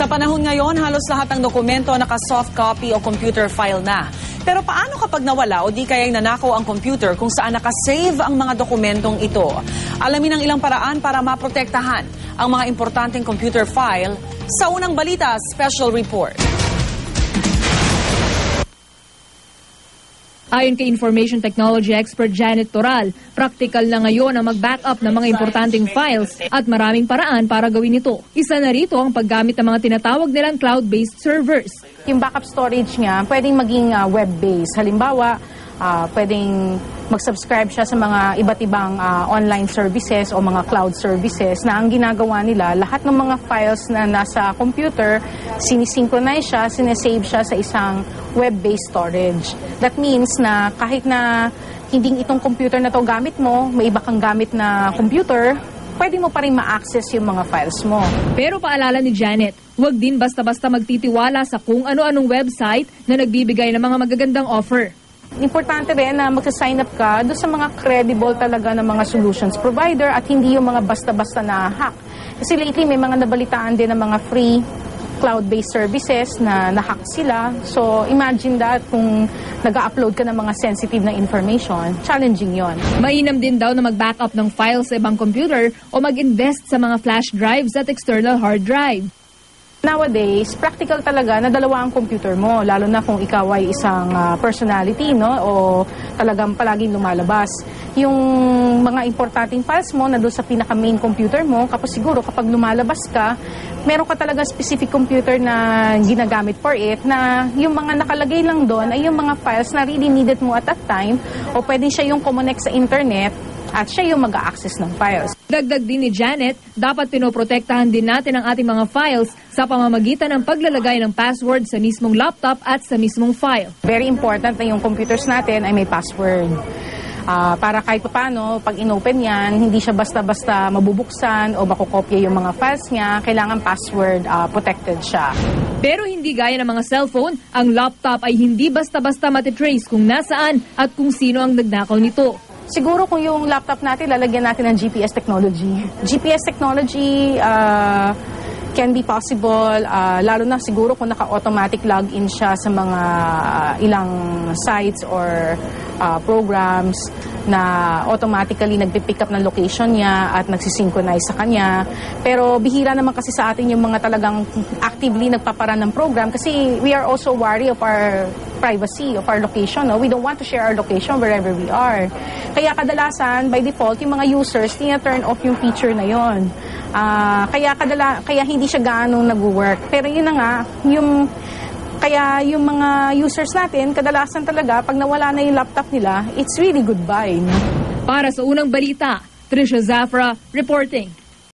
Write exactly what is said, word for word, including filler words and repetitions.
Sa panahon ngayon, halos lahat ng dokumento naka-soft copy o computer file na. Pero paano kapag nawala o di kaya'y nanakaw ang computer kung saan nakasave ang mga dokumentong ito? Alamin ang ilang paraan para maprotektahan ang mga importanteng computer file sa Unang Balita Special Report. Ayon kay Information Technology expert Janet Toral, practical na ngayon ang mag-backup ng mga importanteng files at maraming paraan para gawin ito. Isa na rito ang paggamit ng mga tinatawag nilang cloud-based servers. Yung backup storage niya pwedeng maging uh, web-based. Halimbawa, uh, pwedeng mag-subscribe siya sa mga iba't ibang uh, online services o mga cloud services na ang ginagawa nila, lahat ng mga files na nasa computer, sinisynchronize siya, sinesave siya sa isang web-based storage. That means na kahit na hindi itong computer na to gamit mo, may iba kang gamit na computer, pwede mo pa rin ma-access yung mga files mo. Pero paalala ni Janet, huwag din basta-basta magtitiwala sa kung ano-anong website na nagbibigay ng mga magagandang offer. Importante rin na magsa-sign up ka doon sa mga credible talaga ng mga solutions provider at hindi yung mga basta-basta na hack. Kasi lately may mga nabalitaan din ng mga free cloud-based services na na-hack sila. So imagine that kung nag-upload ka ng mga sensitive na information, challenging yon. Mainam din daw na mag-backup ng files sa ibang computer o mag-invest sa mga flash drives at external hard drive. Nowadays, practical talaga na dalawa ang computer mo, lalo na kung ikaw ay isang uh, personality, no, o talagang palaging lumalabas. Yung mga importanteng files mo na doon sa pinaka-main computer mo, kapag siguro kapag lumalabas ka, meron ka talaga specific computer na ginagamit for it, na yung mga nakalagay lang doon ay yung mga files na really needed mo at that time, o pwede siya yung connect sa internet, at siya yung mag-a-access ng files. Dagdag din ni Janet, dapat pinoprotektahan din natin ang ating mga files sa pamamagitan ng paglalagay ng password sa mismong laptop at sa mismong file. Very important na yung computers natin ay may password. Uh, para kahit paano, pag inopen yan, hindi siya basta-basta mabubuksan o makukopya yung mga files niya, kailangan password uh, protected siya. Pero hindi gaya ng mga cellphone, ang laptop ay hindi basta-basta matitrace kung nasaan at kung sino ang nagnakaw nito. Siguro kung yung laptop natin, lalagyan natin ng G P S technology. G P S technology uh, can be possible, uh, lalo na siguro kung naka-automatic login siya sa mga uh, ilang sites or uh, programs na automatically nagpipick up ng location niya at nagsisynchronize sa kanya. Pero bihira naman kasi sa atin yung mga talagang actively nagpaparan ng program kasi we are also wary of our privacy, of our location. No? We don't want to share our location wherever we are. Kaya kadalasan, by default, yung mga users, tina-turn off yung feature na yon. Uh, kaya, kadala, kaya hindi siya gaano nag-work. Pero yun na nga, yung Kaya yung mga users natin, kadalasan talaga, pag nawala na yung laptop nila, it's really goodbye. Para sa Unang Balita, Trisha Zafra reporting.